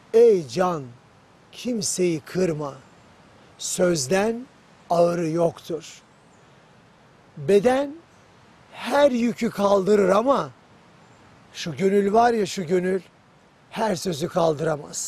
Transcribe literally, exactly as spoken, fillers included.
Ey can, kimseyi kırma. Sözden ağırı yoktur. Beden her yükü kaldırır ama şu gönül var ya, şu gönül her sözü kaldıramaz.